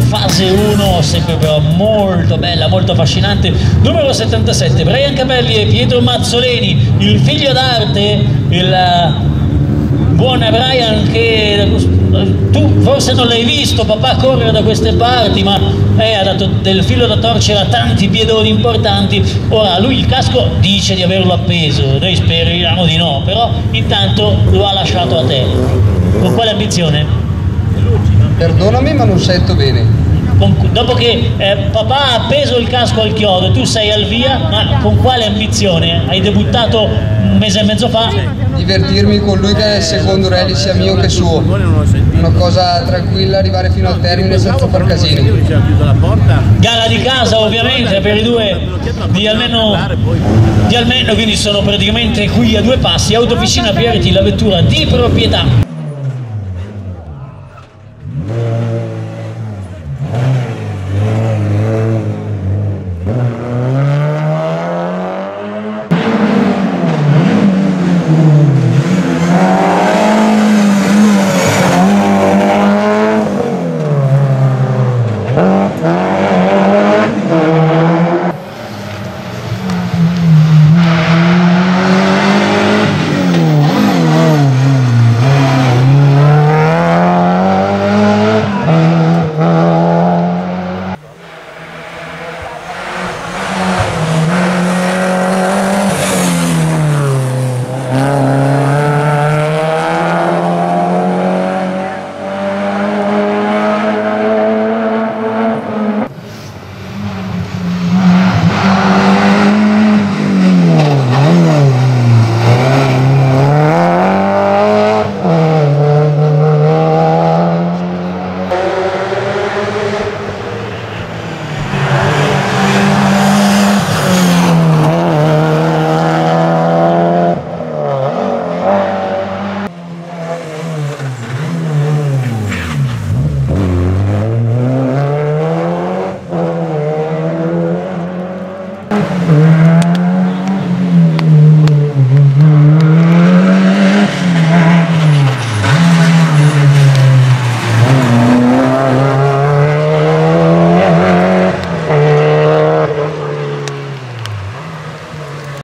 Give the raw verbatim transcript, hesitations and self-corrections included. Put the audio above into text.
fase uno, sempre però molto bella, molto affascinante. Numero settantasette, Brian Capelli e Pietro Mazzoleni, il figlio d'arte, il buon Brian, che tu forse non l'hai visto, papà, correre da queste parti, ma eh, ha dato del filo da torcere a tanti piedoni importanti. Ora lui il casco dice di averlo appeso, noi speriamo di no, però intanto lo ha lasciato a te. Con quale ambizione? Perdonami, ma non sento bene. Con, dopo che eh, papà ha appeso il casco al chiodo, tu sei al via, ma con quale ambizione? Hai debuttato un mese e mezzo fa? Divertirmi con lui, che secondo rally sia mio che suo. Una cosa tranquilla, arrivare fino al termine senza far casini. Gara di casa ovviamente per i due di almeno, di almeno, quindi sono praticamente qui a due passi. Autofficina Pierti, la vettura di proprietà